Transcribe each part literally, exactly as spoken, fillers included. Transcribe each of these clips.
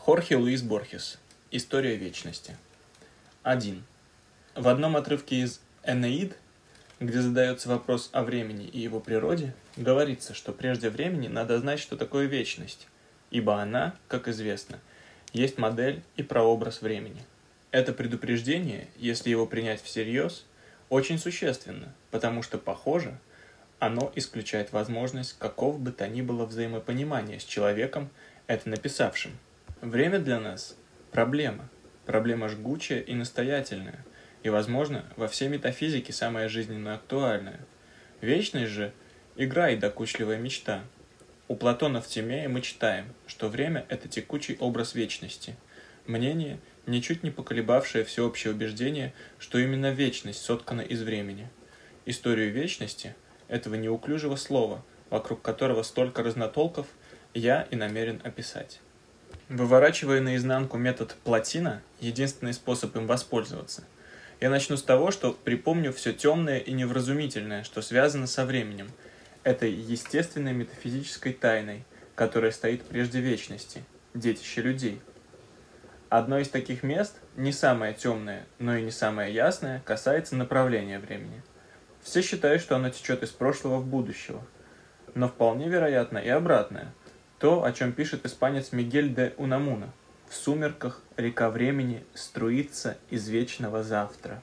Хорхе Луис Борхес. История вечности. один. В одном отрывке из «Энеид», где задается вопрос о времени и его природе, говорится, что прежде времени надо знать, что такое вечность, ибо она, как известно, есть модель и прообраз времени. Это предупреждение, если его принять всерьез, очень существенно, потому что, похоже, оно исключает возможность какого бы то ни было взаимопонимания с человеком, это написавшим. Время для нас – проблема, проблема жгучая и настоятельная, и, возможно, во всей метафизике самая жизненно актуальная. Вечность же – игра и докучливая мечта. У Платона в Тимее мы читаем, что время – это текучий образ вечности. Мнение, ничуть не поколебавшее всеобщее убеждение, что именно вечность соткана из времени. Историю вечности, этого неуклюжего слова, вокруг которого столько разнотолков, я и намерен описать. Выворачивая наизнанку метод Плотина, единственный способ им воспользоваться, я начну с того, что припомню все темное и невразумительное, что связано со временем, этой естественной метафизической тайной, которая стоит прежде вечности, детище людей. Одно из таких мест, не самое темное, но и не самое ясное, касается направления времени. Все считают, что оно течет из прошлого в будущее, но вполне вероятно и обратное. То, о чем пишет испанец Мигель де Унамуна: «В сумерках река времени струится из вечного завтра».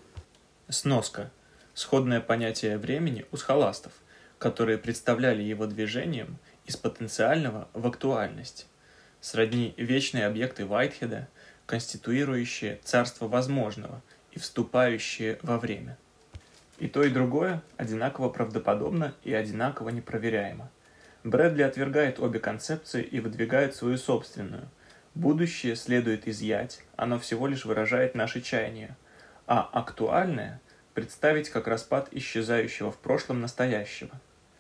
Сноска. Сходное понятие времени у схоластов, которые представляли его движением из потенциального в актуальность, сродни вечные объекты Уайтхеда, конституирующие царство возможного и вступающие во время. И то, и другое одинаково правдоподобно и одинаково непроверяемо. Брэдли отвергает обе концепции и выдвигает свою собственную. Будущее следует изъять, оно всего лишь выражает наши чаяния, а актуальное – представить как распад исчезающего в прошлом настоящего.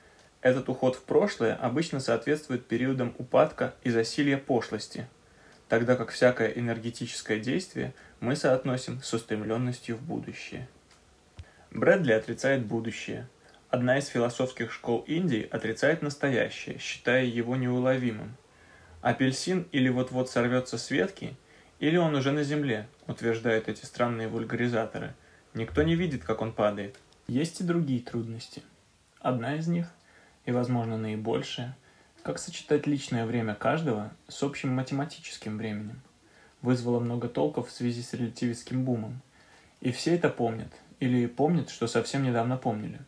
Этот уход в прошлое обычно соответствует периодам упадка и засилья пошлости, тогда как всякое энергетическое действие мы соотносим с устремленностью в будущее. Брэдли отрицает будущее. Одна из философских школ Индии отрицает настоящее, считая его неуловимым. Апельсин или вот-вот сорвется с ветки, или он уже на земле, утверждают эти странные вульгаризаторы. Никто не видит, как он падает. Есть и другие трудности. Одна из них, и, возможно, наибольшая, как сочетать личное время каждого с общим математическим временем, вызвало много толков в связи с релятивистским бумом. И все это помнят, или помнят, что совсем недавно помнили.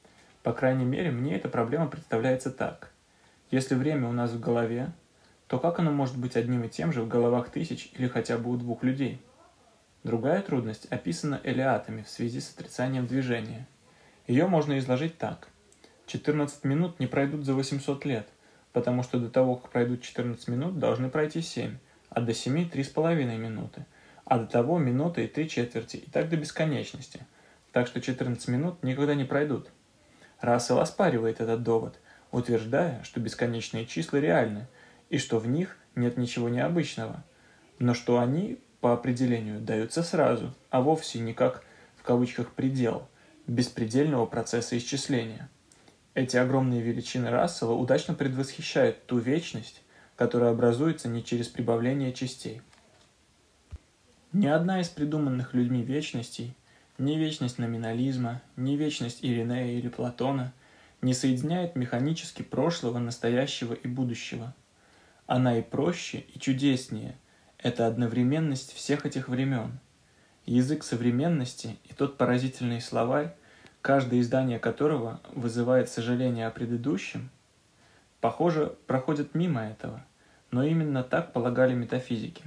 По крайней мере, мне эта проблема представляется так. Если время у нас в голове, то как оно может быть одним и тем же в головах тысяч или хотя бы у двух людей? Другая трудность описана элеатами в связи с отрицанием движения. Ее можно изложить так. четырнадцать минут не пройдут за восемьсот лет, потому что до того, как пройдут четырнадцать минут, должны пройти семь, а до семи – три с половиной минуты, а до того минуты и три четверти, и так до бесконечности. Так что четырнадцать минут никогда не пройдут. Рассел оспаривает этот довод, утверждая, что бесконечные числа реальны, и что в них нет ничего необычного, но что они, по определению, даются сразу, а вовсе не как, в кавычках, предел, беспредельного процесса исчисления. Эти огромные величины Рассела удачно предвосхищают ту вечность, которая образуется не через прибавление частей. Ни одна из придуманных людьми вечностей, ни вечность номинализма, ни вечность Иринея или Платона не соединяет механически прошлого, настоящего и будущего. Она и проще, и чудеснее – это одновременность всех этих времен. Язык современности и тот поразительный словарь, каждое издание которого вызывает сожаление о предыдущем, похоже, проходят мимо этого, но именно так полагали метафизики.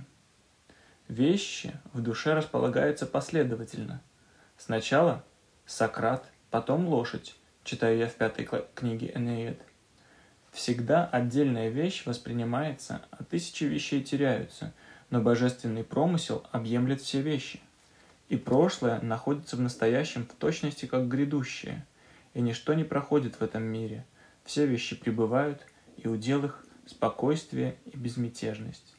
Вещи в душе располагаются последовательно. Сначала Сократ, потом лошадь, читаю я в пятой книге Энеид. Всегда отдельная вещь воспринимается, а тысячи вещей теряются, но божественный промысел объемлет все вещи. И прошлое находится в настоящем в точности как грядущее, и ничто не проходит в этом мире. Все вещи пребывают, и удел их спокойствие и безмятежность.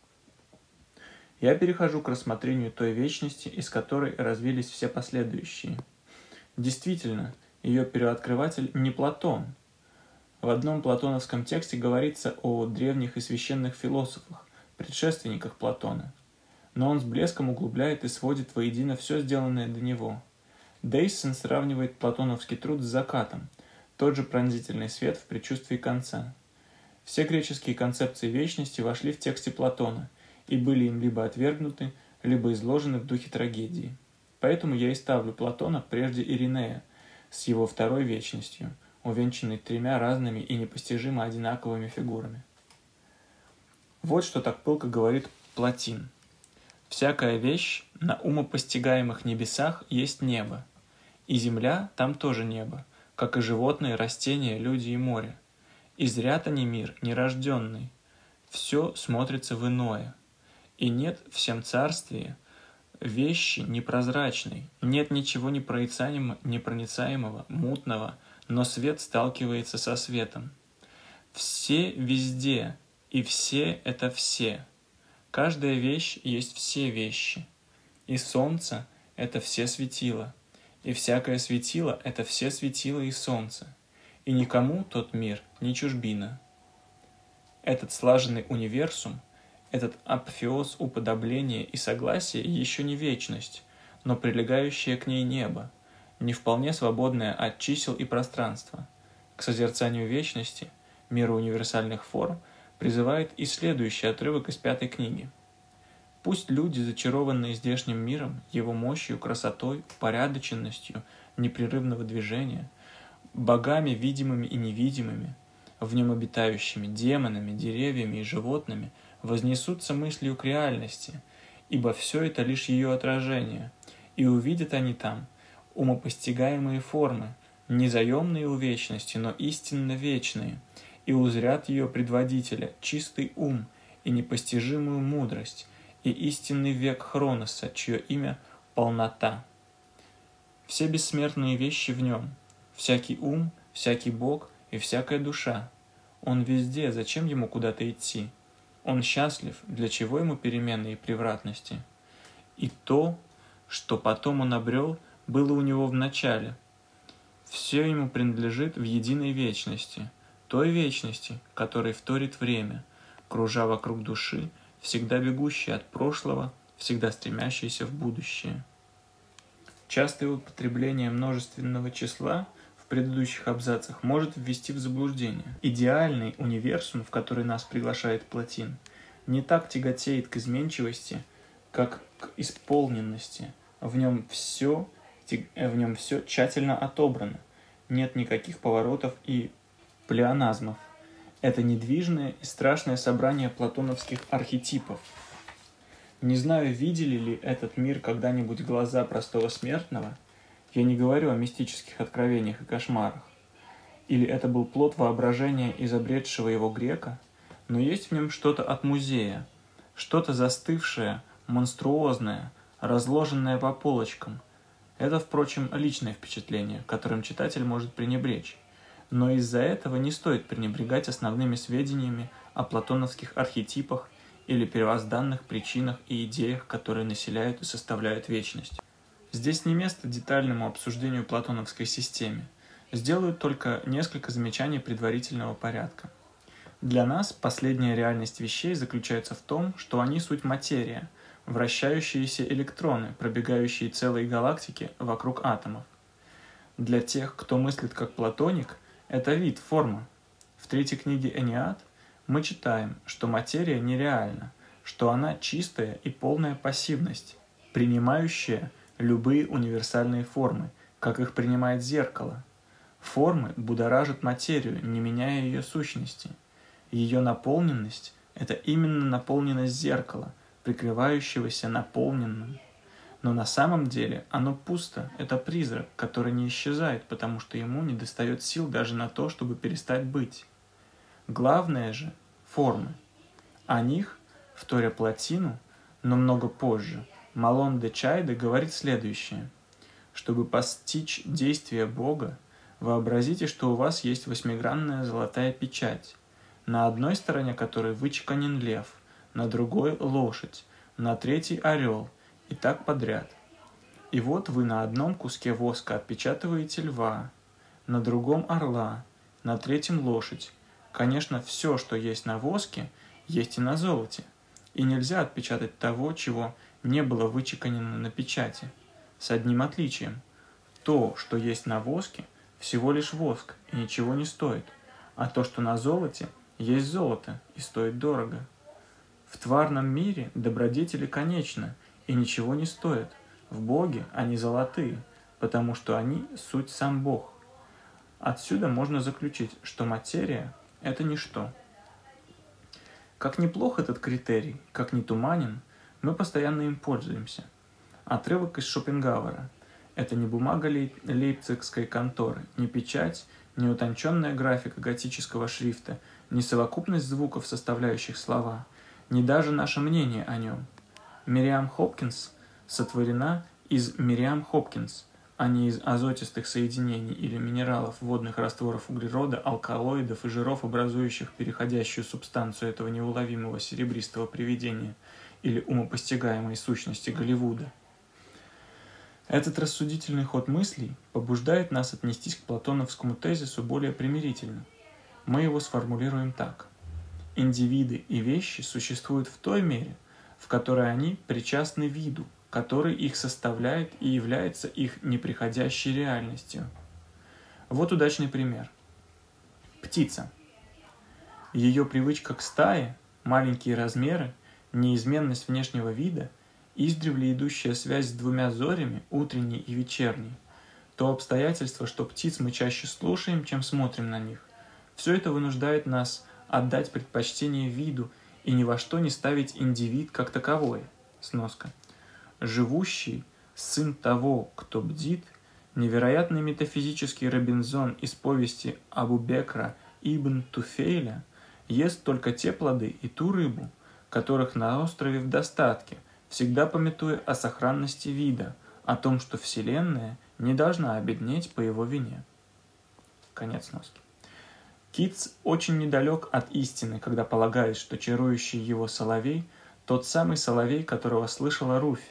Я перехожу к рассмотрению той вечности, из которой развились все последующие. Действительно, ее первооткрыватель не Платон. В одном платоновском тексте говорится о древних и священных философах, предшественниках Платона. Но он с блеском углубляет и сводит воедино все сделанное до него. Дейсон сравнивает платоновский труд с закатом, тот же пронзительный свет в предчувствии конца. Все греческие концепции вечности вошли в тексте Платона и были им либо отвергнуты, либо изложены в духе трагедии. Поэтому я и ставлю Платона прежде Иринея с его второй вечностью, увенчанной тремя разными и непостижимо одинаковыми фигурами. Вот что так пылко говорит Платин. «Всякая вещь на умопостигаемых небесах есть небо, и земля там тоже небо, как и животные, растения, люди и море. И зря-то не мир, нерожденный, все смотрится в иное, и нет в всем царстве вещи непрозрачной, нет ничего непроницаемого, непроницаемого, мутного, но свет сталкивается со светом. Все везде, и все — это все. Каждая вещь есть все вещи. И солнце — это все светила, и всякое светило — это все светила и солнце. И никому тот мир не чужбина. Этот слаженный универсум, этот апофеоз уподобления и согласия еще не вечность, но прилегающее к ней небо, не вполне свободное от чисел и пространства. К созерцанию вечности, мира универсальных форм, призывает и следующий отрывок из пятой книги. Пусть люди, зачарованные здешним миром, его мощью, красотой, упорядоченностью непрерывного движения, богами видимыми и невидимыми, в нем обитающими демонами, деревьями и животными, вознесутся мыслью к реальности, ибо все это лишь ее отражение, и увидят они там умопостигаемые формы, не заемные у вечности, но истинно вечные, и узрят ее предводителя, чистый ум и непостижимую мудрость, и истинный век Хроноса, чье имя — полнота. Все бессмертные вещи в нем, всякий ум, всякий бог и всякая душа. Он везде, зачем ему куда-то идти? Он счастлив, для чего ему перемены и превратности? И то, что потом он обрел, было у него в начале. Все ему принадлежит в единой вечности, той вечности, которой вторит время, кружа вокруг души, всегда бегущей от прошлого, всегда стремящейся в будущее. Частое употребление множественного числа в предыдущих абзацах может ввести в заблуждение. Идеальный универсум, в который нас приглашает Платин, не так тяготеет к изменчивости, как к исполненности. В нем все, в нем все тщательно отобрано. Нет никаких поворотов и плеоназмов. Это недвижное и страшное собрание платоновских архетипов. Не знаю, видели ли этот мир когда-нибудь глаза простого смертного. Я не говорю о мистических откровениях и кошмарах. Или это был плод воображения изобретшего его грека, но есть в нем что-то от музея, что-то застывшее, монструозное, разложенное по полочкам. Это, впрочем, личное впечатление, которым читатель может пренебречь. Но из-за этого не стоит пренебрегать основными сведениями о платоновских архетипах или первозданных причинах и идеях, которые населяют и составляют вечность. Здесь не место детальному обсуждению платоновской системы. Сделаю только несколько замечаний предварительного порядка. Для нас последняя реальность вещей заключается в том, что они суть материя, вращающиеся электроны, пробегающие целые галактики вокруг атомов. Для тех, кто мыслит как платоник, это вид, форма. В третьей книге «Энеад» мы читаем, что материя нереальна, что она чистая и полная пассивность, принимающая любые универсальные формы, как их принимает зеркало. Формы будоражат материю, не меняя ее сущности. Ее наполненность – это именно наполненность зеркала, прикрывающегося наполненным. Но на самом деле оно пусто, это призрак, который не исчезает, потому что ему недостает сил даже на то, чтобы перестать быть. Главное же – формы. О них, вторя Платину, но много позже, Малон де Чайде говорит следующее. Чтобы постичь действие Бога, вообразите, что у вас есть восьмигранная золотая печать, на одной стороне которой вычеканен лев, на другой – лошадь, на третьей – орел, и так подряд. И вот вы на одном куске воска отпечатываете льва, на другом – орла, на третьем – лошадь. Конечно, все, что есть на воске, есть и на золоте. И нельзя отпечатать того, чего не было вычеканено на печати, с одним отличием. То, что есть на воске, всего лишь воск и ничего не стоит, а то, что на золоте, есть золото и стоит дорого. В тварном мире добродетели конечны и ничего не стоят. В Боге они золотые, потому что они суть сам Бог. Отсюда можно заключить, что материя – это ничто. Как неплох этот критерий, как не туманен, мы постоянно им пользуемся. Отрывок из Шопенгауэра. Это не бумага лейпцигской конторы, не печать, не утонченная графика готического шрифта, не совокупность звуков, составляющих слова, не даже наше мнение о нем. Мириам Хопкинс сотворена из Мириам Хопкинс, а не из азотистых соединений или минералов, водных растворов углерода, алкалоидов и жиров, образующих переходящую субстанцию этого неуловимого серебристого привидения или умопостигаемой сущности Голливуда. Этот рассудительный ход мыслей побуждает нас отнестись к платоновскому тезису более примирительно. Мы его сформулируем так. Индивиды и вещи существуют в той мере, в которой они причастны виду, который их составляет и является их неприходящей реальностью. Вот удачный пример. Птица. Ее привычка к стае, маленькие размеры, неизменность внешнего вида, издревле идущая связь с двумя зорями, утренней и вечерней, то обстоятельство, что птиц мы чаще слушаем, чем смотрим на них, все это вынуждает нас отдать предпочтение виду и ни во что не ставить индивид как таковое. Сноска. Живущий, сын того, кто бдит, невероятный метафизический Робинзон из повести Абу-Бекра ибн Туфейля ест только те плоды и ту рыбу, которых на острове в достатке, всегда памятуя о сохранности вида, о том, что Вселенная не должна обеднеть по его вине. Конец сноски. Китс очень недалек от истины, когда полагает, что чарующий его соловей – тот самый соловей, которого слышала Руфь,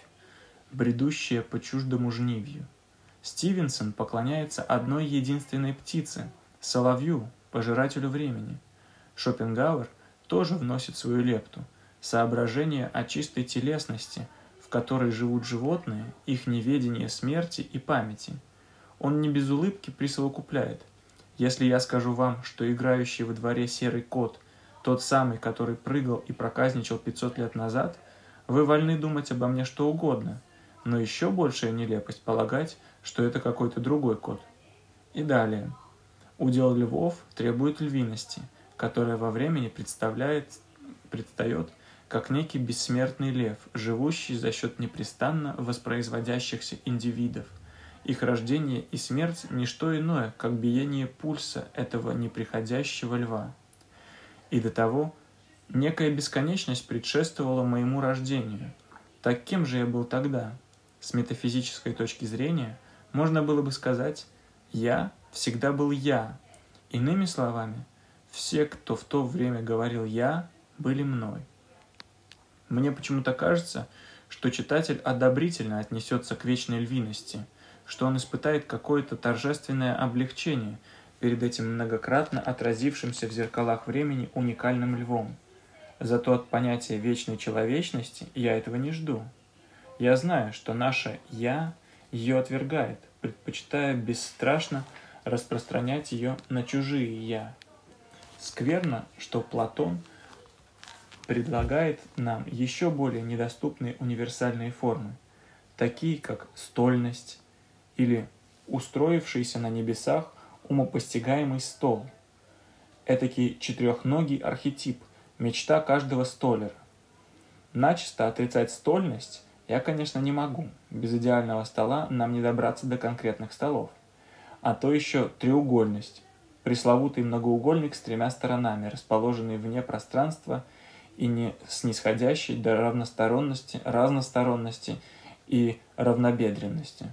бредущая по чуждому жнивью. Стивенсон поклоняется одной единственной птице – соловью, пожирателю времени. Шопенгауэр тоже вносит свою лепту – соображение о чистой телесности, в которой живут животные, их неведение смерти и памяти. Он не без улыбки присовокупляет: если я скажу вам, что играющий во дворе серый кот – тот самый, который прыгал и проказничал пятьсот лет назад, вы вольны думать обо мне что угодно, но еще большая нелепость полагать, что это какой-то другой кот. И далее. Удел львов требует львиности, которая во времени представляет, предстает как некий бессмертный лев, живущий за счет непрестанно воспроизводящихся индивидов. Их рождение и смерть – не что иное, как биение пульса этого неприходящего льва. И до того некая бесконечность предшествовала моему рождению. Так кем же я был тогда? С метафизической точки зрения можно было бы сказать: «Я всегда был я». Иными словами, все, кто в то время говорил «я», были мной. Мне почему-то кажется, что читатель одобрительно отнесется к вечной львиности, что он испытает какое-то торжественное облегчение перед этим многократно отразившимся в зеркалах времени уникальным львом. Зато от понятия вечной человечности я этого не жду. Я знаю, что наше «я» ее отвергает, предпочитая бесстрашно распространять ее на чужие «я». Скверно, что Платон предлагает нам еще более недоступные универсальные формы, такие как стольность или устроившийся на небесах умопостигаемый стол. Этакий четырехногий архетип, мечта каждого столяра. Начисто отрицать стольность я, конечно, не могу. Без идеального стола нам не добраться до конкретных столов. А то еще треугольность. Пресловутый многоугольник с тремя сторонами, расположенный вне пространства и не снисходящий до равносторонности, разносторонности и равнобедренности.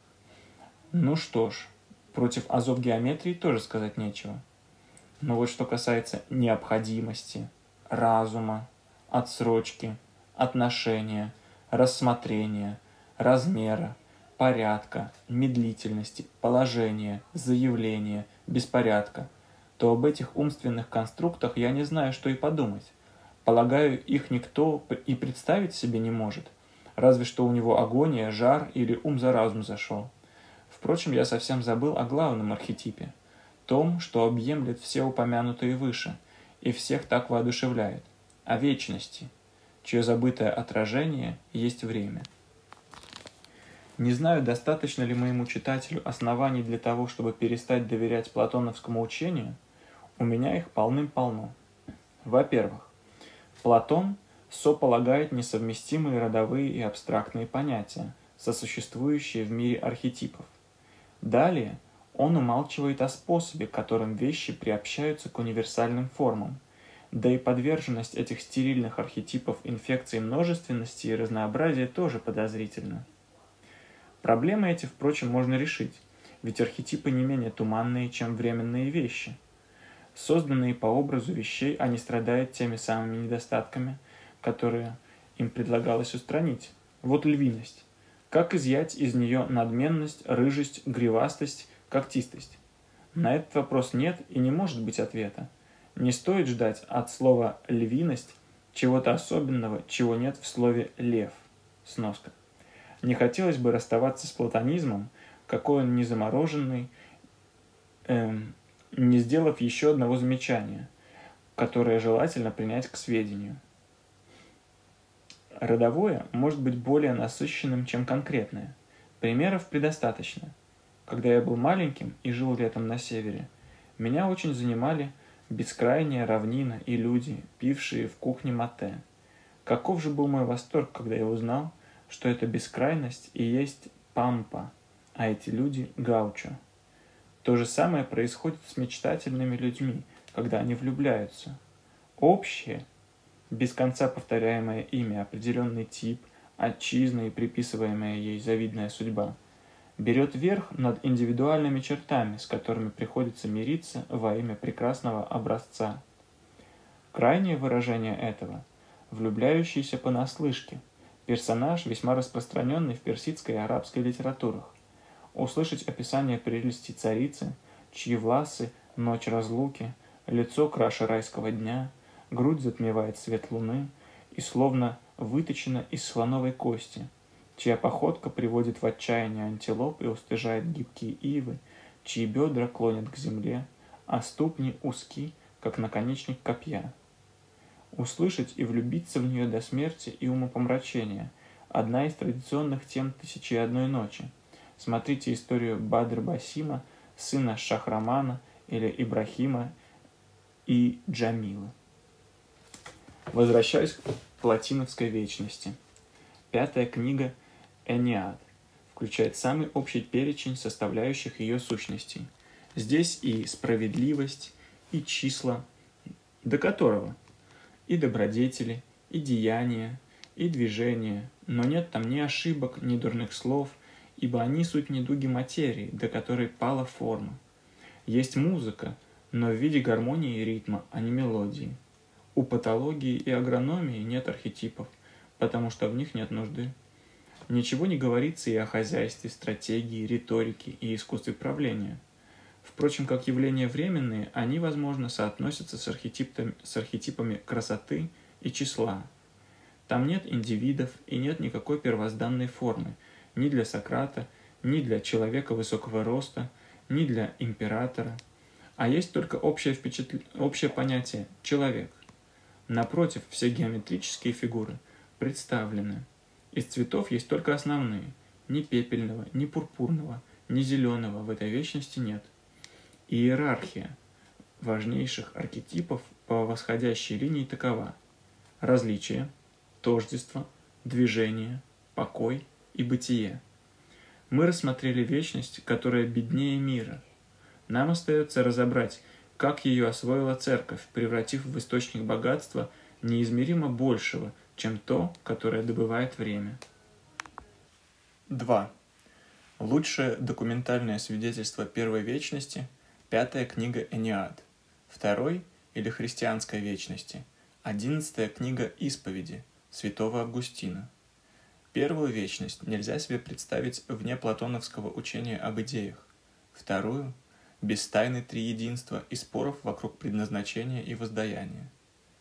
Ну что ж, против азов геометрии тоже сказать нечего. Но вот что касается необходимости, разума, отсрочки, отношения, рассмотрения, размера, порядка, медлительности, положения, заявления, беспорядка, то об этих умственных конструктах я не знаю, что и подумать. Полагаю, их никто и представить себе не может, разве что у него агония, жар или ум за разум зашел. Впрочем, я совсем забыл о главном архетипе, том, что объемлет все упомянутые выше и всех так воодушевляет, о вечности, чье забытое отражение есть время. Не знаю, достаточно ли моему читателю оснований для того, чтобы перестать доверять платоновскому учению, у меня их полным-полно. Во-первых, Платон сополагает несовместимые родовые и абстрактные понятия, сосуществующие в мире архетипов. Далее он умалчивает о способе, которым вещи приобщаются к универсальным формам, да и подверженность этих стерильных архетипов инфекции множественности и разнообразия тоже подозрительна. Проблемы эти, впрочем, можно решить, ведь архетипы не менее туманные, чем временные вещи. Созданные по образу вещей, они страдают теми самыми недостатками, которые им предлагалось устранить. Вот львиность. Как изъять из нее надменность, рыжесть, гривастость, когтистость? На этот вопрос нет и не может быть ответа. Не стоит ждать от слова «львиность» чего-то особенного, чего нет в слове «лев». Сноска. Не хотелось бы расставаться с платонизмом, какой он не замороженный, эм, не сделав еще одного замечания, которое желательно принять к сведению. Родовое может быть более насыщенным, чем конкретное. Примеров предостаточно. Когда я был маленьким и жил летом на севере, меня очень занимали бескрайняя равнина и люди, пившие в кухне матте. Каков же был мой восторг, когда я узнал, что эта бескрайность и есть пампа, а эти люди – гаучо. То же самое происходит с мечтательными людьми, когда они влюбляются. Общее, без конца повторяемое ими определенный тип, отчизна и приписываемая ей завидная судьба, берет верх над индивидуальными чертами, с которыми приходится мириться во имя прекрасного образца. Крайнее выражение этого – влюбляющийся понаслышке, персонаж, весьма распространенный в персидской и арабской литературах. Услышать описание прелести царицы, чьи власы – ночь разлуки, лицо краше райского дня, грудь затмевает свет луны и словно выточена из слоновой кости, чья походка приводит в отчаяние антилоп и устыжает гибкие ивы, чьи бедра клонят к земле, а ступни узки, как наконечник копья. Услышать и влюбиться в нее до смерти и умопомрачения – одна из традиционных тем «Тысячи и одной ночи». Смотрите историю Бадр-Басима, сына Шахрамана или Ибрахима и Джамилы. Возвращаюсь к платиновской вечности. Пятая книга «Энеад» включает самый общий перечень составляющих ее сущностей. Здесь и справедливость, и числа, до которого и добродетели, и деяния, и движения, но нет там ни ошибок, ни дурных слов, ибо они суть недуги материи, до которой пала форма. Есть музыка, но в виде гармонии и ритма, а не мелодии. У патологии и агрономии нет архетипов, потому что в них нет нужды. Ничего не говорится и о хозяйстве, стратегии, риторике и искусстве правления. Впрочем, как явления временные, они, возможно, соотносятся с архетипами, с архетипами красоты и числа. Там нет индивидов и нет никакой первозданной формы, ни для Сократа, ни для человека высокого роста, ни для императора, а есть только общее, впечатл... общее понятие «человек». Напротив, все геометрические фигуры представлены. Из цветов есть только основные. Ни пепельного, ни пурпурного, ни зеленого в этой вечности нет. Иерархия важнейших архетипов по восходящей линии такова: различие, тождество, движение, покой и бытие. Мы рассмотрели вечность, которая беднее мира. Нам остается разобрать, как ее освоила церковь, превратив в источник богатства неизмеримо большего, чем то, которое добывает время. два. Лучшее документальное свидетельство первой вечности – пятая книга Энеад, второй или христианской вечности – одиннадцатая книга Исповеди святого Августина. Первую вечность нельзя себе представить вне платоновского учения об идеях, вторую – без тайны триединства и споров вокруг предназначения и воздаяния.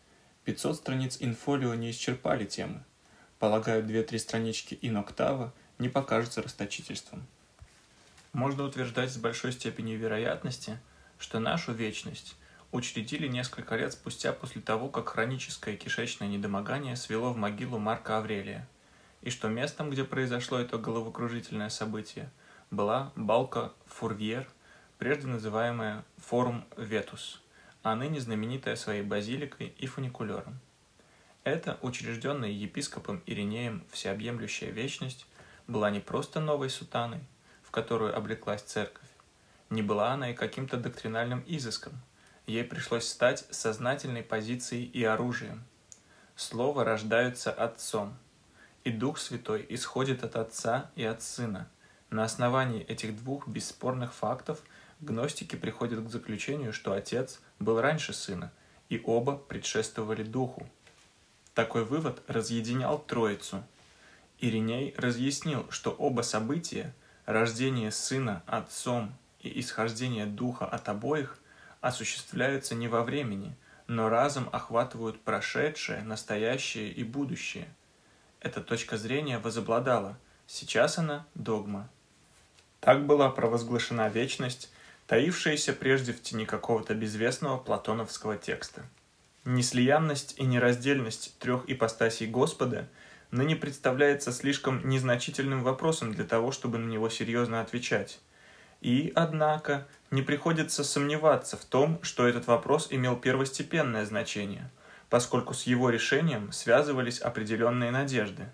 пятьсот страниц инфолио не исчерпали темы. Полагаю, две-три странички иноктава не покажутся расточительством. Можно утверждать с большой степенью вероятности, что нашу вечность учредили несколько лет спустя после того, как хроническое кишечное недомогание свело в могилу Марка Аврелия, и что местом, где произошло это головокружительное событие, была балка Фурвьер, прежде называемая Форум Ветус, а ныне знаменитая своей базиликой и фуникулером. Эта, учрежденная епископом Иринеем всеобъемлющая вечность, была не просто новой сутаной, в которую облеклась церковь, не была она и каким-то доктринальным изыском, ей пришлось стать сознательной позицией и оружием. Слово рождается Отцом, и Дух Святой исходит от Отца и от Сына. На основании этих двух бесспорных фактов гностики приходят к заключению, что Отец был раньше Сына, и оба предшествовали Духу. Такой вывод разъединял Троицу. Ириней разъяснил, что оба события, рождение Сына Отцом и исхождение Духа от обоих, осуществляются не во времени, но разом охватывают прошедшее, настоящее и будущее. Эта точка зрения возобладала, сейчас она догма. Так была провозглашена вечность, таившаяся прежде в тени какого-то безвестного платоновского текста. Неслиянность и нераздельность трех ипостасей Господа ныне представляется слишком незначительным вопросом для того, чтобы на него серьезно отвечать. И, однако, не приходится сомневаться в том, что этот вопрос имел первостепенное значение, поскольку с его решением связывались определенные надежды.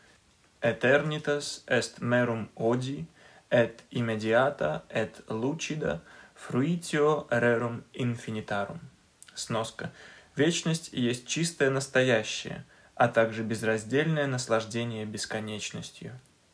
«Eternitas est merum odi, et immediata, et lucida, fruitio rerum infinitarum». Сноска. Вечность есть чистое настоящее, а также безраздельное наслаждение бесконечностью.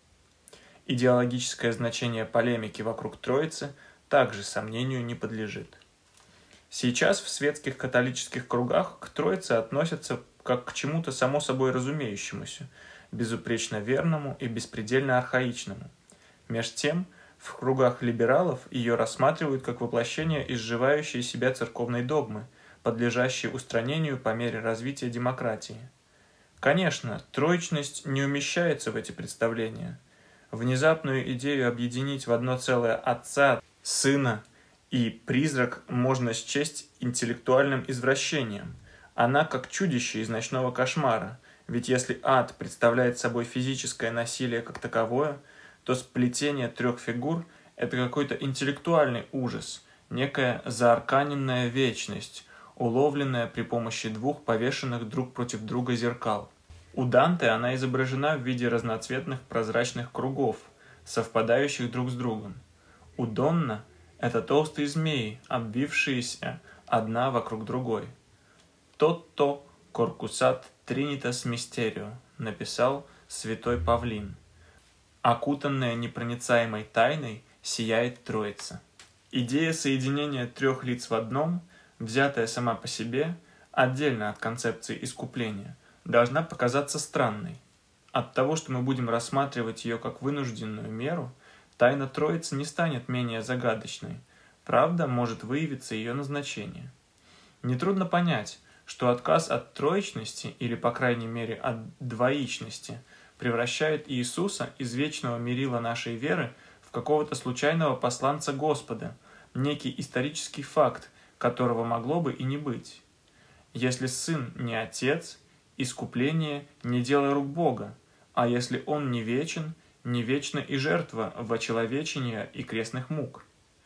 Идеологическое значение полемики вокруг Троицы также сомнению не подлежит. Сейчас в светских католических кругах к Троице относятся как к чему-то само собой разумеющемуся, безупречно верному и беспредельно архаичному. Меж тем, в кругах либералов ее рассматривают как воплощение изживающей себя церковной догмы, подлежащей устранению по мере развития демократии. Конечно, троичность не умещается в эти представления. Внезапную идею объединить в одно целое Отца, Сына и Призрак можно счесть интеллектуальным извращением. Она как чудище из ночного кошмара, ведь если ад представляет собой физическое насилие как таковое, то сплетение трех фигур – это какой-то интеллектуальный ужас, некая заарканенная вечность, уловленная при помощи двух повешенных друг против друга зеркал. У Данте она изображена в виде разноцветных прозрачных кругов, совпадающих друг с другом. У Донна – это толстые змеи, обвившиеся одна вокруг другой. «Тотто коркусат тринитас мистерио», написал святой Павлин. Окутанная непроницаемой тайной сияет Троица. Идея соединения трех лиц в одном, взятая сама по себе, отдельно от концепции искупления, должна показаться странной. От того, что мы будем рассматривать ее как вынужденную меру, тайна Троицы не станет менее загадочной. Правда может выявиться ее назначение. Нетрудно понять, что отказ от троичности, или по крайней мере от двоичности, превращает Иисуса из вечного мерила нашей веры в какого-то случайного посланца Господа, некий исторический факт, которого могло бы и не быть. Если Сын не Отец, искупление не дело рук Бога, а если Он не вечен, не вечна и жертва вочеловечения и крестных мук.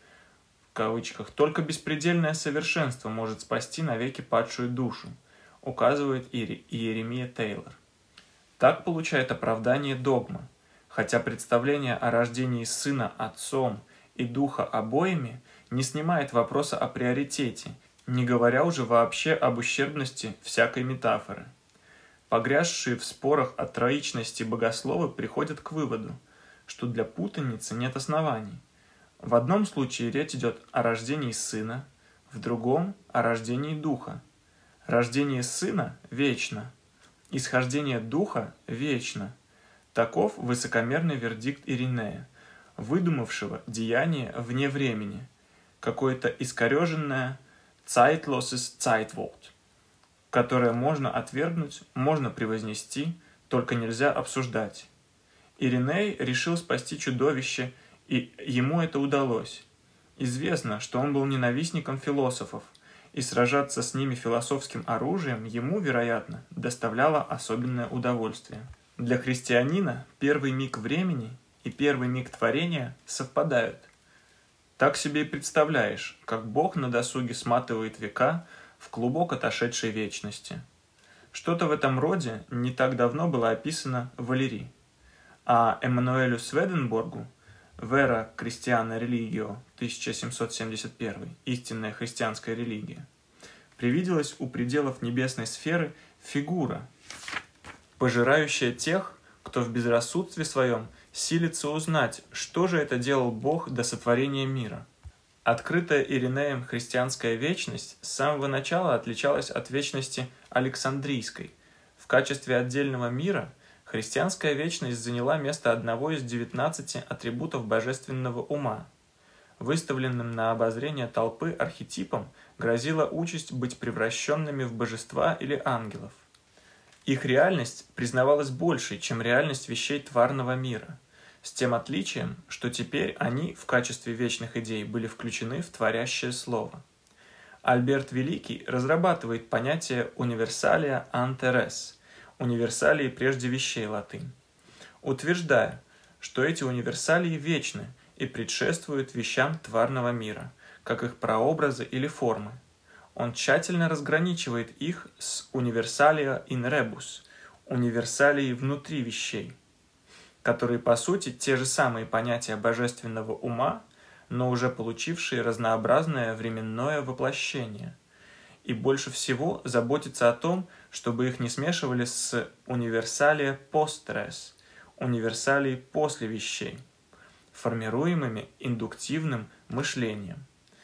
В кавычках «только беспредельное совершенство может спасти навеки падшую душу», указывает Иеремия Тейлор. Так получает оправдание догма, хотя представление о рождении Сына Отцом и Духа обоими не снимает вопроса о приоритете, не говоря уже вообще об ущербности всякой метафоры. Погрязшие в спорах о троичности богословы приходят к выводу, что для путаницы нет оснований. В одном случае речь идет о рождении Сына, в другом – о рождении Духа. Рождение Сына вечно, исхождение Духа вечно. Таков высокомерный вердикт Иринея, выдумавшего деяние вне времени, какое-то искореженное «zeitloses Zeitwort», которое можно отвергнуть, можно превознести, только нельзя обсуждать. Ириней решил спасти чудовище, и ему это удалось. Известно, что он был ненавистником философов, и сражаться с ними философским оружием ему, вероятно, доставляло особенное удовольствие. Для христианина первый миг времени и первый миг творения совпадают. Так себе и представляешь, как Бог на досуге сматывает века в клубок отошедшей вечности. Что-то в этом роде не так давно было описано в Валерии. А Эммануэлю Сведенборгу «Vera Christiana Religio» тысяча семьсот семьдесят один, истинная христианская религия, привиделась у пределов небесной сферы фигура, пожирающая тех, кто в безрассудстве своем силится узнать, что же это делал Бог до сотворения мира. Открытая Иринеем христианская вечность с самого начала отличалась от вечности Александрийской. В качестве отдельного мира христианская вечность заняла место одного из девятнадцати атрибутов божественного ума. Выставленным на обозрение толпы архетипом грозила участь быть превращенными в божества или ангелов. Их реальность признавалась большей, чем реальность вещей тварного мира, с тем отличием, что теперь они в качестве вечных идей были включены в творящее слово. Альберт Великий разрабатывает понятие «универсалия ante res» – универсалии прежде вещей латынь, утверждая, что эти универсалии вечны и предшествуют вещам тварного мира, как их прообразы или формы. Он тщательно разграничивает их с универсалия in rebus – универсалией внутри вещей, которые по сути те же самые понятия божественного ума, но уже получившие разнообразное временное воплощение, и больше всего заботится о том, чтобы их не смешивали с универсалия post res – универсалией после вещей, формируемыми индуктивным мышлением.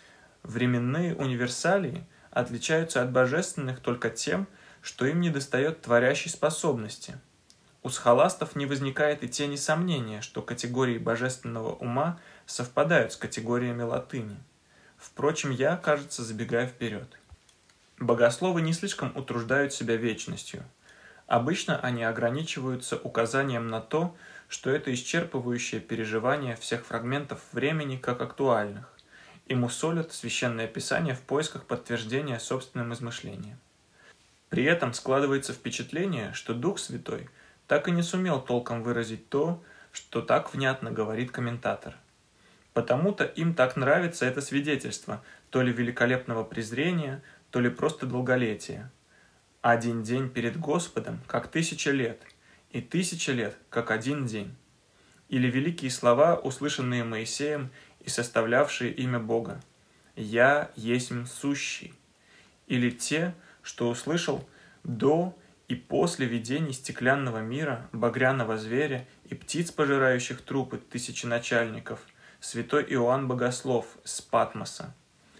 Временные универсалии отличаются от божественных только тем, что им недостает творящей способности. У схоластов не возникает и тени сомнения, что категории божественного ума совпадают с категориями латыни. Впрочем, я, кажется, забегаю вперед. Богословы не слишком утруждают себя вечностью. Обычно они ограничиваются указанием на то, что это исчерпывающее переживание всех фрагментов времени как актуальных, и мусолят Священное Писание в поисках подтверждения собственным измышлениям. При этом складывается впечатление, что Дух Святой так и не сумел толком выразить то, что так внятно говорит комментатор. Потому-то им так нравится это свидетельство то ли великолепного презрения, то ли просто долголетия. Один день перед Господом, как тысяча лет, и тысяча лет, как один день. Или великие слова, услышанные Моисеем и составлявшие имя Бога: «Я есмь сущий». Или те, что услышал до и после видений стеклянного мира, багряного зверя и птиц, пожирающих трупы тысяченачальников, святой Иоанн Богослов с Патмоса: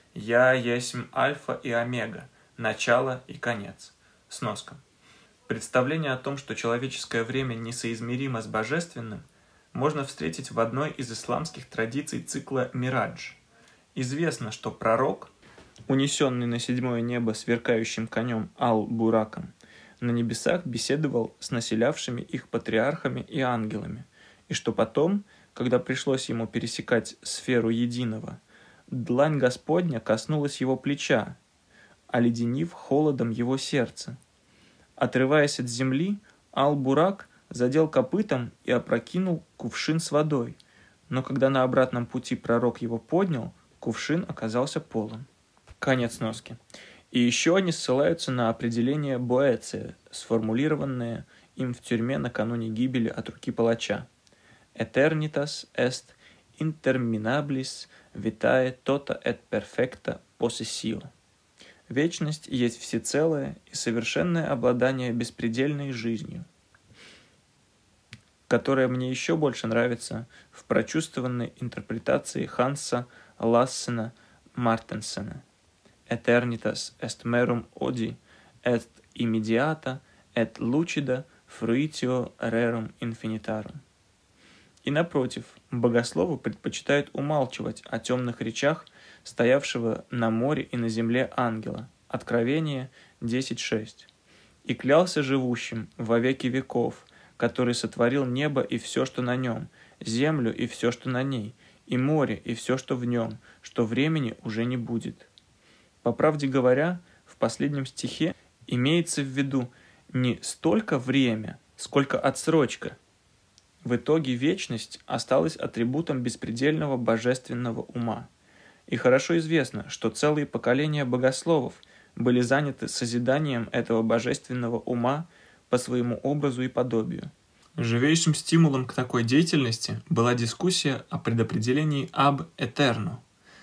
«Я есмь альфа и омега, начало и конец». Сноска. Представление о том, что человеческое время несоизмеримо с божественным, можно встретить в одной из исламских традиций цикла «Мирадж». Известно, что пророк, унесенный на седьмое небо сверкающим конем Ал-Бураком, на небесах беседовал с населявшими их патриархами и ангелами, и что потом, когда пришлось ему пересекать сферу единого, длань Господня коснулась его плеча, оледенив холодом его сердце. Отрываясь от земли, Ал-Бурак задел копытом и опрокинул кувшин с водой, но когда на обратном пути пророк его поднял, кувшин оказался полон. Конец носки. И еще они ссылаются на определение Боэция, сформулированное им в тюрьме накануне гибели от руки палача: «Eternitas est interminablis vitae tota et perfecta possessio». Вечность есть всецелое и совершенное обладание беспредельной жизнью, которая мне еще больше нравится в прочувствованной интерпретации Ханса Лассена Мартенсена: «Eternitas est merum odi, et immediata, et lucida fruitio rerum infinitarum». И напротив, богословы предпочитают умалчивать о темных речах стоявшего на море и на земле ангела. Откровение десять шесть. «И клялся живущим во веки веков, который сотворил небо и все, что на нем, землю и все, что на ней, и море и все, что в нем, что времени уже не будет». По правде говоря, в последнем стихе имеется в виду не столько время, сколько отсрочка. В итоге вечность осталась атрибутом беспредельного божественного ума. И хорошо известно, что целые поколения богословов были заняты созиданием этого божественного ума по своему образу и подобию. Живейшим стимулом к такой деятельности была дискуссия о предопределении ab eterno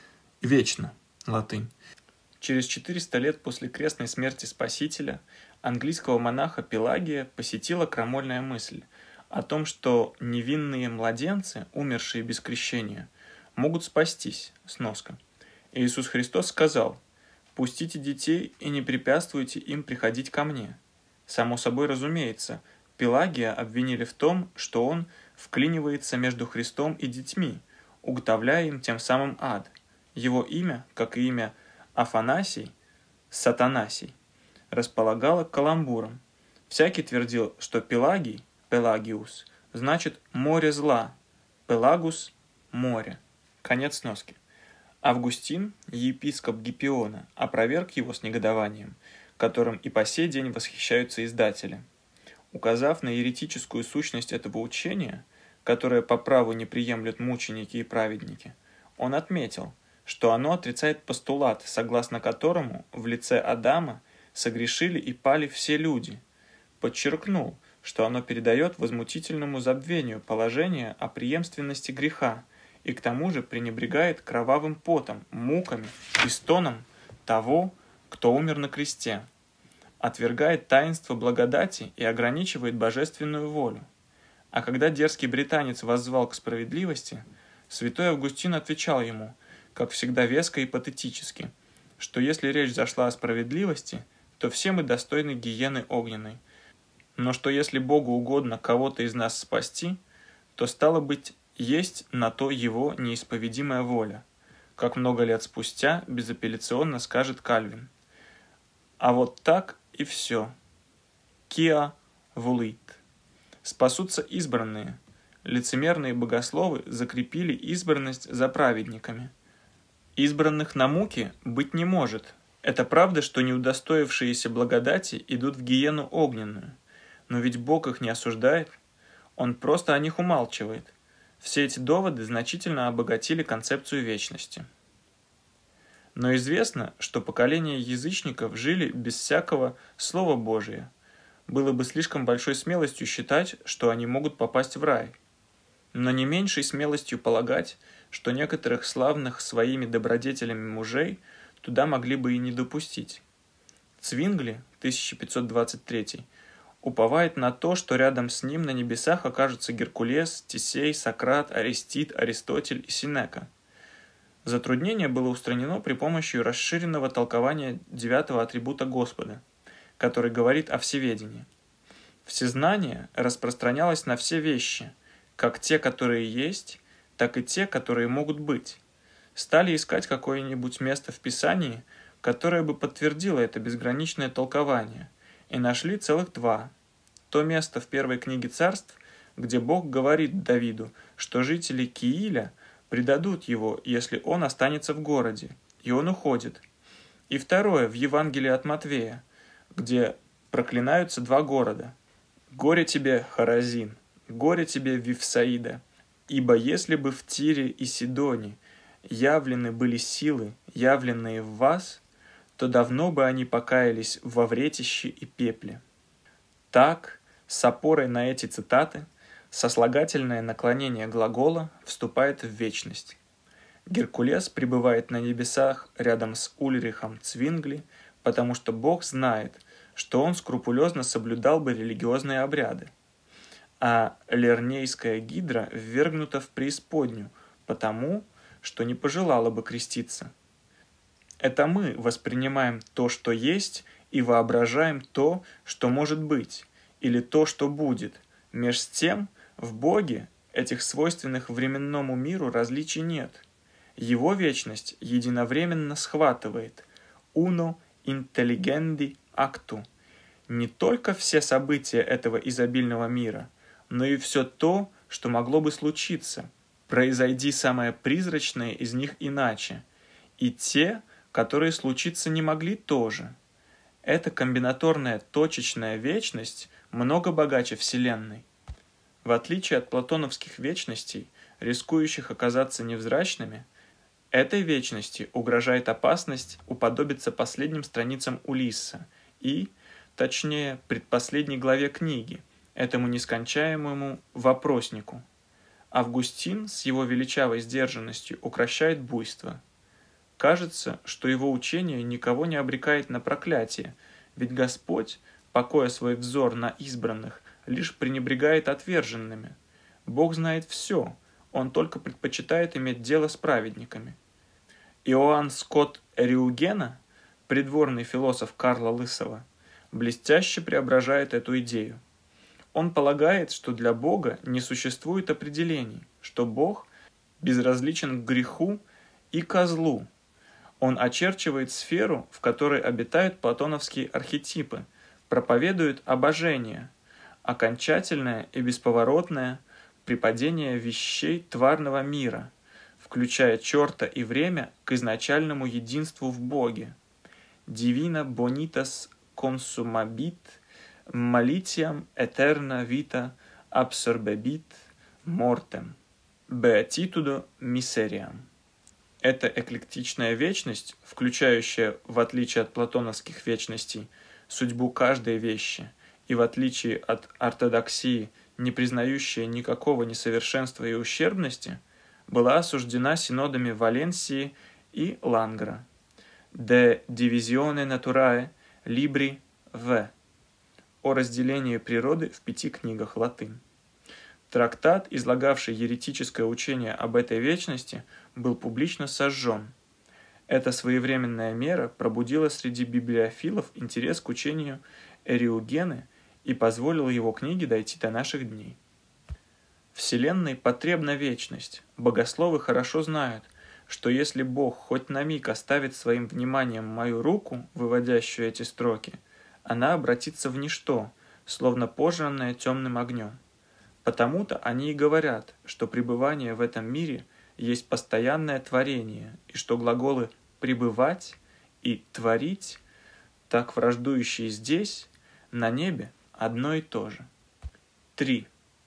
– «вечно» латынь. Через четыреста лет после крестной смерти Спасителя английского монаха Пелагия посетила крамольная мысль о том, что невинные младенцы, умершие без крещения, могут спастись. Сноска. Иисус Христос сказал: «Пустите детей и не препятствуйте им приходить ко мне». Само собой разумеется, Пелагия обвинили в том, что он вклинивается между Христом и детьми, уготовляя им тем самым ад. Его имя, как и имя Афанасий, Сатанасий, располагало к каламбурам. Всякий твердил, что Пелагий, Пелагиус, значит «море зла», Пелагус – «море». Конец сноски. Августин, епископ Гиппиона, опроверг его с негодованием, которым и по сей день восхищаются издатели. Указав на еретическую сущность этого учения, которое по праву не приемлют мученики и праведники, он отметил, что оно отрицает постулат, согласно которому в лице Адама согрешили и пали все люди. Подчеркнул, что оно передает возмутительному забвению положение о преемственности греха и к тому же пренебрегает кровавым потом, муками и стоном того, кто умер на кресте, отвергает таинство благодати и ограничивает божественную волю. А когда дерзкий британец воззвал к справедливости, святой Августин отвечал ему, как всегда веско и патетически, что если речь зашла о справедливости, то все мы достойны гиены огненной, но что если Богу угодно кого-то из нас спасти, то стало быть, есть на то его неисповедимая воля, как много лет спустя безапелляционно скажет Кальвин. А вот так и все. Киа вулит. Спасутся избранные. Лицемерные богословы закрепили избранность за праведниками. Избранных на муки быть не может. Это правда, что не удостоившиеся благодати идут в гиену огненную. Но ведь Бог их не осуждает. Он просто о них умалчивает. Все эти доводы значительно обогатили концепцию вечности. Но известно, что поколения язычников жили без всякого Слова Божия. Было бы слишком большой смелостью считать, что они могут попасть в рай. Но не меньшей смелостью полагать, что некоторых славных своими добродетелями мужей туда могли бы и не допустить. Цвингли, тысяча пятьсот двадцать третий, уповает на то, что рядом с ним на небесах окажутся Геркулес, Тесей, Сократ, Аристид, Аристотель и Сенека. Затруднение было устранено при помощи расширенного толкования девятого атрибута Господа, который говорит о всеведении. Всезнание распространялось на все вещи, как те, которые есть, так и те, которые могут быть. Стали искать какое-нибудь место в Писании, которое бы подтвердило это безграничное толкование, и нашли целых два. То место в первой книге Царств, где Бог говорит Давиду, что жители Кииля предадут его, если он останется в городе, и он уходит. И второе в Евангелии от Матвея, где проклинаются два города. «Горе тебе, Хоразин! Горе тебе, Вифсаида! Ибо если бы в Тире и Сидоне явлены были силы, явленные в вас, то давно бы они покаялись во вретище и пепле». Так, с опорой на эти цитаты, сослагательное наклонение глагола вступает в вечность. Геркулес пребывает на небесах рядом с Ульрихом Цвингли, потому что Бог знает, что он скрупулезно соблюдал бы религиозные обряды. А Лернейская гидра ввергнута в преисподнюю, потому что не пожелала бы креститься. Это мы воспринимаем то, что есть, и воображаем то, что может быть, или то, что будет. Меж тем, в Боге этих свойственных временному миру различий нет. Его вечность единовременно схватывает «uno intelligendi акту не только все события этого изобильного мира, но и все то, что могло бы случиться, произойди самое призрачное из них иначе, и те, которые случиться не могли тоже. Эта комбинаторная точечная вечность много богаче Вселенной. В отличие от платоновских вечностей, рискующих оказаться невзрачными, этой вечности угрожает опасность уподобиться последним страницам Улисса и, точнее, предпоследней главе книги, этому нескончаемому вопроснику. Августин с его величавой сдержанностью укрощает буйство. Кажется, что его учение никого не обрекает на проклятие, ведь Господь, покоя свой взор на избранных, лишь пренебрегает отверженными. Бог знает все, Он только предпочитает иметь дело с праведниками. Иоанн Скотт Эриугена, придворный философ Карла Лысого, блестяще преображает эту идею. Он полагает, что для Бога не существует определений, что Бог безразличен к греху и козлу. Он очерчивает сферу, в которой обитают платоновские архетипы, проповедует обожение, окончательное и бесповоротное припадение вещей тварного мира, включая черта и время к изначальному единству в Боге. Divina bonitas consumabit, malitiam aeterna vita absorbebit mortem, beatitudo miseriam. Эта эклектичная вечность, включающая, в отличие от платоновских вечностей, судьбу каждой вещи, и в отличие от ортодоксии, не признающая никакого несовершенства и ущербности, была осуждена синодами Валенсии и Лангра. De divisione naturae libri v. О разделении природы в пяти книгах, латынь. Трактат, излагавший еретическое учение об этой вечности, был публично сожжен. Эта своевременная мера пробудила среди библиофилов интерес к учению Эриугены и позволила его книге дойти до наших дней. Вселенной потребна вечность. Богословы хорошо знают, что если Бог хоть на миг оставит своим вниманием мою руку, выводящую эти строки, она обратится в ничто, словно пожранная темным огнем. Потому-то они и говорят, что пребывание в этом мире есть постоянное творение, и что глаголы «пребывать» и «творить», так враждующие здесь, на небе, одно и то же. три.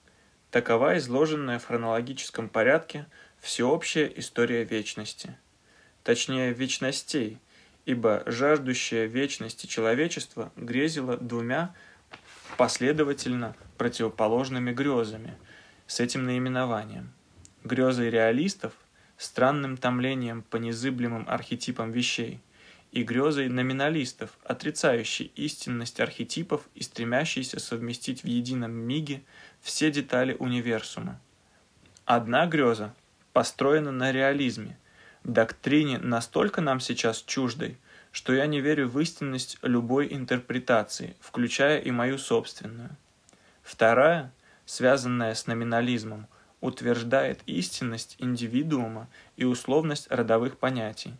Такова изложенная в хронологическом порядке всеобщая история вечности. Точнее, вечностей, ибо жаждущее вечности человечество грезило двумя последовательно противоположными грезами с этим наименованием. Грезой реалистов, странным томлением по незыблемым архетипам вещей, и грезой номиналистов, отрицающей истинность архетипов и стремящейся совместить в едином миге все детали универсума. Одна греза построена на реализме, доктрине настолько нам сейчас чуждой, что я не верю в истинность любой интерпретации, включая и мою собственную. Вторая, связанная с номинализмом, утверждает истинность индивидуума и условность родовых понятий.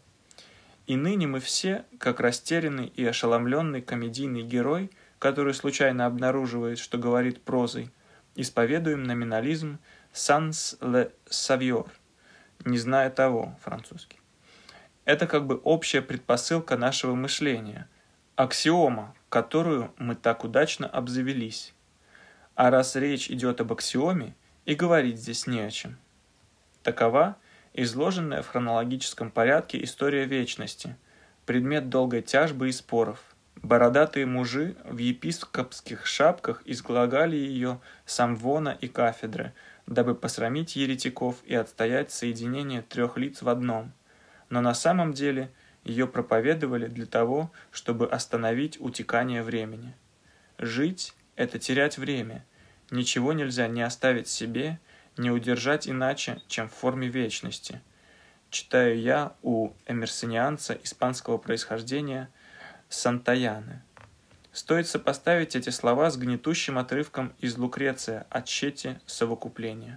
И ныне мы все, как растерянный и ошеломленный комедийный герой, который случайно обнаруживает, что говорит прозой, исповедуем номинализм sans le savoir, не зная того, французский. Это как бы общая предпосылка нашего мышления, аксиома, которую мы так удачно обзавелись. А раз речь идет об аксиоме, и говорить здесь не о чем. Такова изложенная в хронологическом порядке история вечности, предмет долгой тяжбы и споров. Бородатые мужи в епископских шапках изглагали ее с амвона и кафедры, дабы посрамить еретиков и отстоять соединение трех лиц в одном. Но на самом деле ее проповедовали для того, чтобы остановить утекание времени. Жить – это терять время. Ничего нельзя не оставить себе, не удержать иначе, чем в форме вечности. Читаю я у эмерсонианца испанского происхождения Сантаяны. Стоит сопоставить эти слова с гнетущим отрывком из Лукреция о тщете совокупления.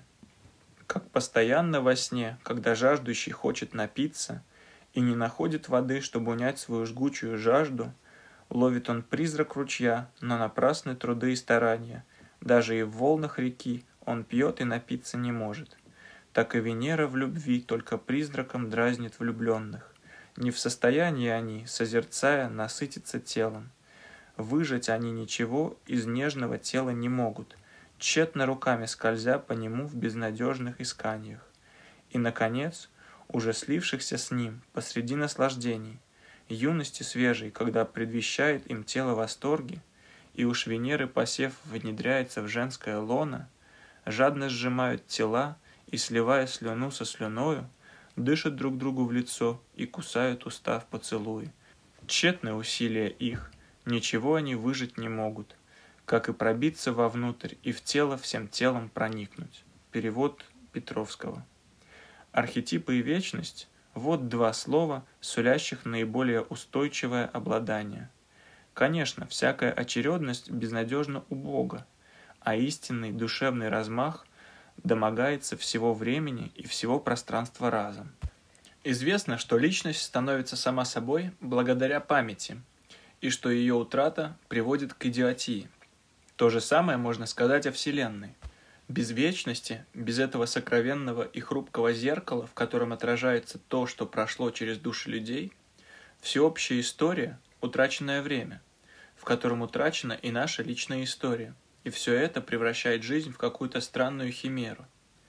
Как постоянно во сне, когда жаждущий хочет напиться и не находит воды, чтобы унять свою жгучую жажду, Ловит он призрак ручья, но напрасны труды и старания. Даже и в волнах реки он пьет и напиться не может. Так и Венера в любви только призраком дразнит влюбленных. Не в состоянии они, созерцая, насытиться телом. Выжать они ничего из нежного тела не могут, тщетно руками скользя по нему в безнадежных исканиях. И, наконец, уже слившихся с ним посреди наслаждений, юности свежей, когда предвещает им тело восторги, и уж Венеры посев внедряется в женское лоно, жадно сжимают тела и, сливая слюну со слюною, дышат друг другу в лицо и кусают уста в поцелуи. Тщетны усилия их, ничего они выжить не могут, как и пробиться вовнутрь и в тело всем телом проникнуть. Перевод Петровского. Архетипы и вечность – вот два слова, сулящих наиболее устойчивое обладание. Конечно, всякая очередность безнадежно убога, а истинный душевный размах домогается всего времени и всего пространства разом. Известно, что личность становится сама собой благодаря памяти, и что ее утрата приводит к идиотии. То же самое можно сказать о Вселенной. Без вечности, без этого сокровенного и хрупкого зеркала, в котором отражается то, что прошло через души людей, всеобщая история – утраченное время, в котором утрачена и наша личная история, и все это превращает жизнь в какую-то странную химеру.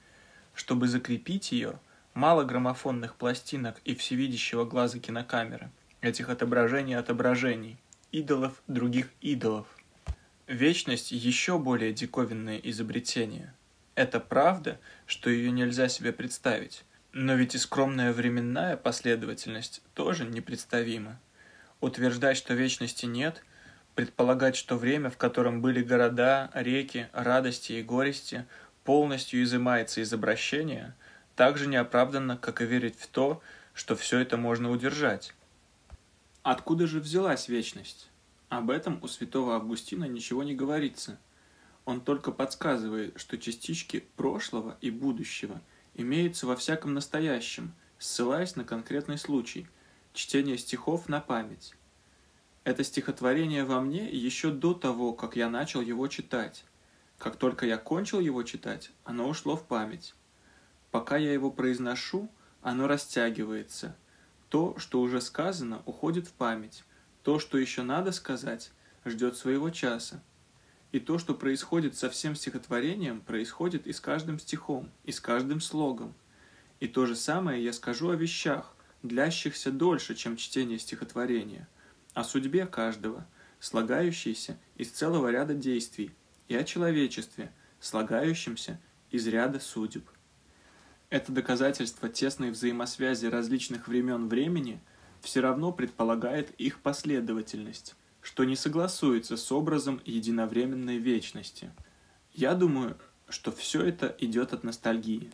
Чтобы закрепить ее, мало граммофонных пластинок и всевидящего глаза кинокамеры, этих отображений отображений, идолов других идолов. Вечность – еще более диковинное изобретение. Это правда, что ее нельзя себе представить, но ведь и скромная временная последовательность тоже непредставима. Утверждать, что вечности нет, предполагать, что время, в котором были города, реки, радости и горести, полностью изымается из обращения, так же неоправданно, как и верить в то, что все это можно удержать. Откуда же взялась вечность? Об этом у святого Августина ничего не говорится. Он только подсказывает, что частички прошлого и будущего имеются во всяком настоящем, ссылаясь на конкретный случай – чтение стихов на память. Это стихотворение во мне еще до того, как я начал его читать. Как только я кончил его читать, оно ушло в память. Пока я его произношу, оно растягивается. То, что уже сказано, уходит в память. То, что еще надо сказать, ждет своего часа. И то, что происходит со всем стихотворением, происходит и с каждым стихом, и с каждым слогом. И то же самое я скажу о вещах, длящихся дольше, чем чтение стихотворения, о судьбе каждого, слагающейся из целого ряда действий, и о человечестве, слагающемся из ряда судеб. Это доказательство тесной взаимосвязи различных времен времени все равно предполагает их последовательность, что не согласуется с образом единовременной вечности. Я думаю, что все это идет от ностальгии.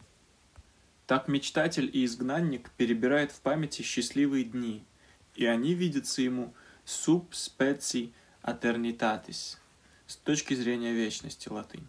Так мечтатель и изгнанник перебирает в памяти счастливые дни, и они видятся ему sub specie aeternitatis, с точки зрения вечности, латынь.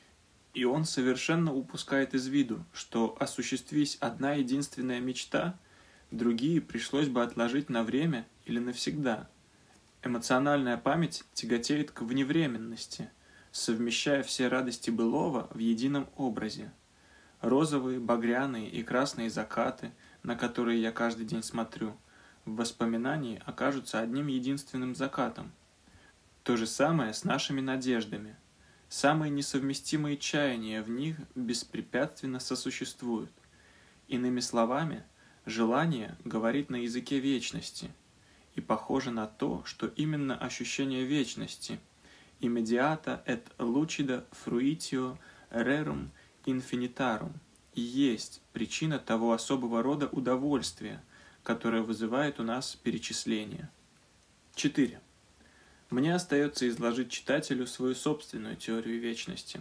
И он совершенно упускает из виду, что осуществись одна единственная мечта, другие пришлось бы отложить на время или навсегда. Эмоциональная память тяготеет к вневременности, совмещая все радости былого в едином образе. Розовые, багряные и красные закаты, на которые я каждый день смотрю, в воспоминании окажутся одним единственным закатом. То же самое с нашими надеждами. Самые несовместимые чаяния в них беспрепятственно сосуществуют. Иными словами, желание говорит на языке вечности, и похоже на то, что именно ощущение вечности immediata et lucida fruitio rerum infinitarum и есть причина того особого рода удовольствия, которое вызывает у нас перечисление. четыре. Мне остается изложить читателю свою собственную теорию вечности.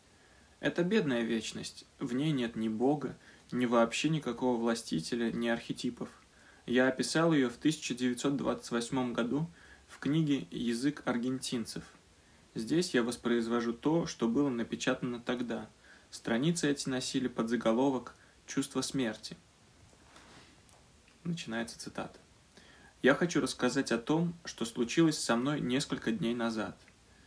Это бедная вечность, в ней нет ни Бога, ни вообще никакого властителя, ни архетипов. Я описал ее в тысяча девятьсот двадцать восьмом году в книге «Язык аргентинцев». Здесь я воспроизвожу то, что было напечатано тогда. Страницы эти носили подзаголовок «Чувство смерти». Начинается цитата. Я хочу рассказать о том, что случилось со мной несколько дней назад.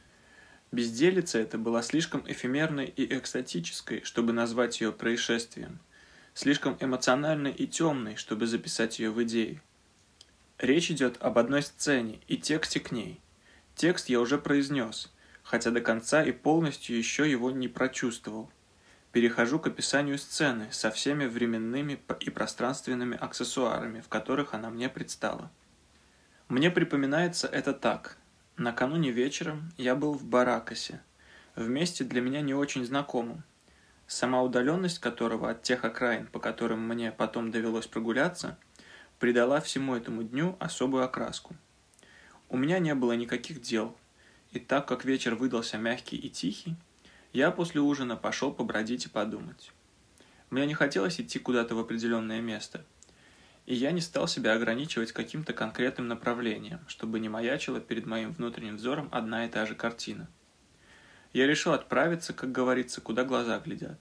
Безделица эта была слишком эфемерной и экстатической, чтобы назвать ее происшествием, слишком эмоциональной и темной, чтобы записать ее в идеи. Речь идет об одной сцене и тексте к ней. Текст я уже произнес, хотя до конца и полностью еще его не прочувствовал. Перехожу к описанию сцены со всеми временными и пространственными аксессуарами, в которых она мне предстала. Мне припоминается это так. Накануне вечером я был в Баракасе, в месте для меня не очень знакомом, сама удаленность которого от тех окраин, по которым мне потом довелось прогуляться, придала всему этому дню особую окраску. У меня не было никаких дел, и так как вечер выдался мягкий и тихий, я после ужина пошел побродить и подумать. Мне не хотелось идти куда-то в определенное место, и я не стал себя ограничивать каким-то конкретным направлением, чтобы не маячила перед моим внутренним взором одна и та же картина. Я решил отправиться, как говорится, куда глаза глядят.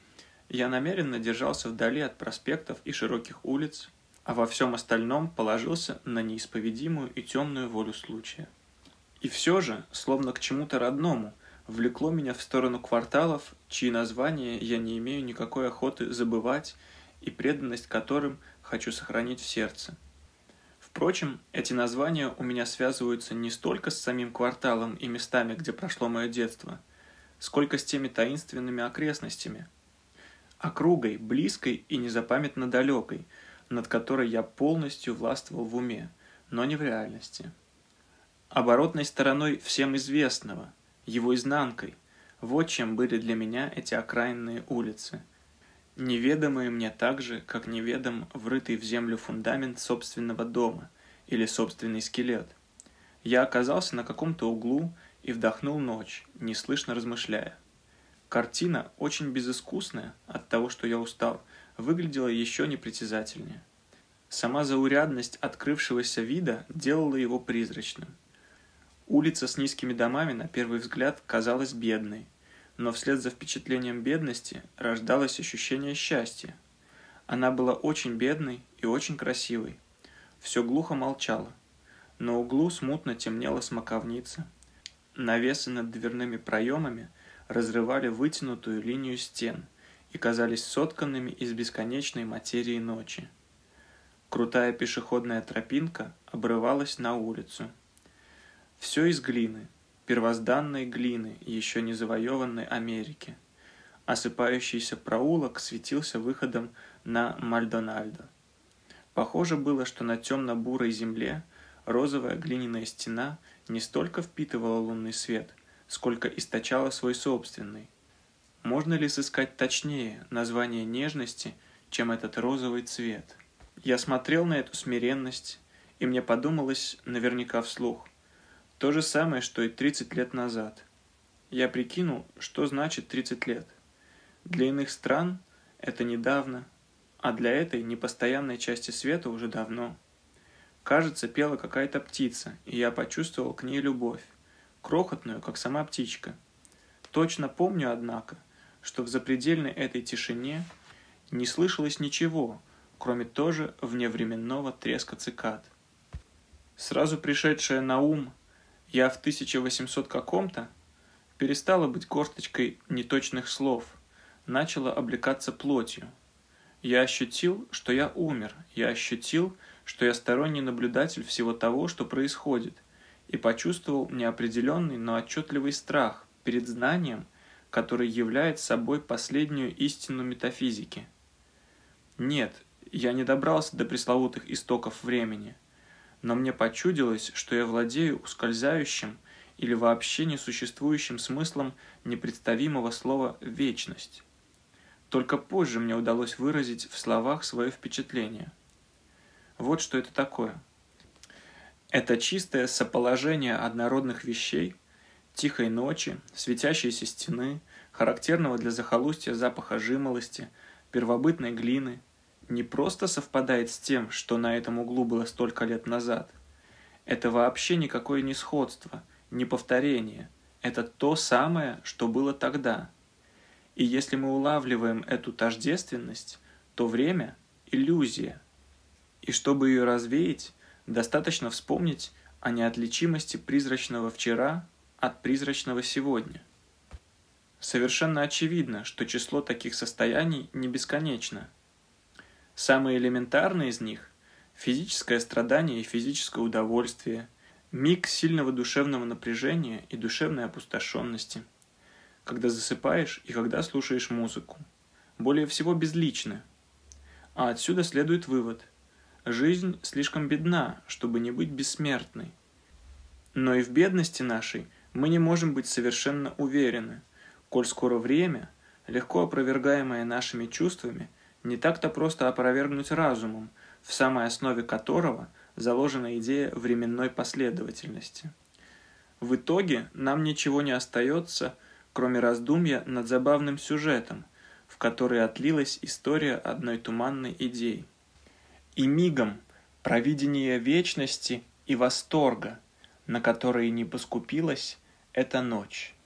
Я намеренно держался вдали от проспектов и широких улиц, а во всем остальном положился на неисповедимую и темную волю случая. И все же, словно к чему-то родному, влекло меня в сторону кварталов, чьи названия я не имею никакой охоты забывать и преданность которым хочу сохранить в сердце. Впрочем, эти названия у меня связываются не столько с самим кварталом и местами, где прошло мое детство, сколько с теми таинственными окрестностями, округой, близкой и незапамятно далекой, над которой я полностью властвовал в уме, но не в реальности. Оборотной стороной всем известного, его изнанкой, вот чем были для меня эти окраинные улицы, неведомые мне так же, как неведом врытый в землю фундамент собственного дома или собственный скелет. Я оказался на каком-то углу и вдохнул ночь, неслышно размышляя. Картина, очень безыскусная от того, что я устал, выглядела еще непритязательнее. Сама заурядность открывшегося вида делала его призрачным. Улица с низкими домами на первый взгляд казалась бедной, но вслед за впечатлением бедности рождалось ощущение счастья. Она была очень бедной и очень красивой. Все глухо молчало. На углу смутно темнела смоковница. Навесы над дверными проемами разрывали вытянутую линию стен и казались сотканными из бесконечной материи ночи. Крутая пешеходная тропинка обрывалась на улицу. Все из глины, первозданной глины еще не завоеванной Америки. Осыпающийся проулок светился выходом на Мальдонадо. Похоже было, что на темно-бурой земле розовая глиняная стена не столько впитывала лунный свет, сколько источала свой собственный. Можно ли сыскать точнее название нежности, чем этот розовый цвет? Я смотрел на эту смиренность, и мне подумалось наверняка вслух. То же самое, что и тридцать лет назад. Я прикинул, что значит тридцать лет. Для иных стран это недавно, а для этой непостоянной части света уже давно. Кажется, пела какая-то птица, и я почувствовал к ней любовь, крохотную, как сама птичка. Точно помню, однако, что в запредельной этой тишине не слышалось ничего, кроме тоже вневременного треска цикад. Сразу пришедшее на ум «я в тысяча восемьсот каком-то» перестала быть горсточкой неточных слов, начала облекаться плотью. Я ощутил, что я умер, я ощутил, что я сторонний наблюдатель всего того, что происходит, и почувствовал неопределенный, но отчетливый страх перед знанием, который является собой последнюю истину метафизики. Нет, я не добрался до пресловутых истоков времени, но мне почудилось, что я владею ускользающим или вообще несуществующим смыслом непредставимого слова «вечность». Только позже мне удалось выразить в словах свое впечатление. Вот что это такое. Это чистое соположение однородных вещей, тихой ночи, светящейся стены, характерного для захолустья запаха жимолости, первобытной глины, не просто совпадает с тем, что на этом углу было столько лет назад. Это вообще никакое не сходство, не повторение. Это то самое, что было тогда. И если мы улавливаем эту тождественность, то время – иллюзия. И чтобы ее развеять, Достаточно вспомнить о неотличимости призрачного вчера от призрачного сегодня. Совершенно очевидно, что число таких состояний не бесконечно. Самые элементарные из них – физическое страдание и физическое удовольствие, миг сильного душевного напряжения и душевной опустошенности, когда засыпаешь и когда слушаешь музыку, более всего безличны. А отсюда следует вывод – жизнь слишком бедна, чтобы не быть бессмертной. Но и в бедности нашей мы не можем быть совершенно уверены, коль скоро время, легко опровергаемое нашими чувствами, не так-то просто опровергнуть разумом, в самой основе которого заложена идея временной последовательности. В итоге нам ничего не остается, кроме раздумья над забавным сюжетом, в который отлилась история одной туманной идеи. И мигом провидение вечности и восторга, на которые не поскупилась эта ночь.